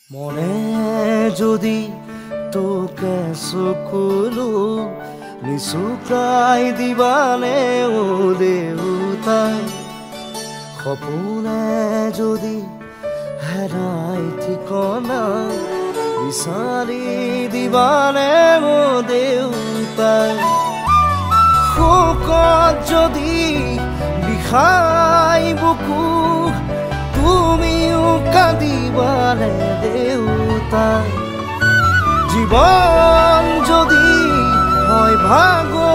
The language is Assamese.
মনে যদি তোকে চকুলো নিচুকাই দিবানে ও দেউতাই সপোনে যদি হেৰাই ঠিকনা বিচাৰি দিবানে ও দেউতাই শোকত যদি বিষাই বুকু তুমিও কাঁদিবানে দেউতাই জীৱন যদি হয় ভাগৰ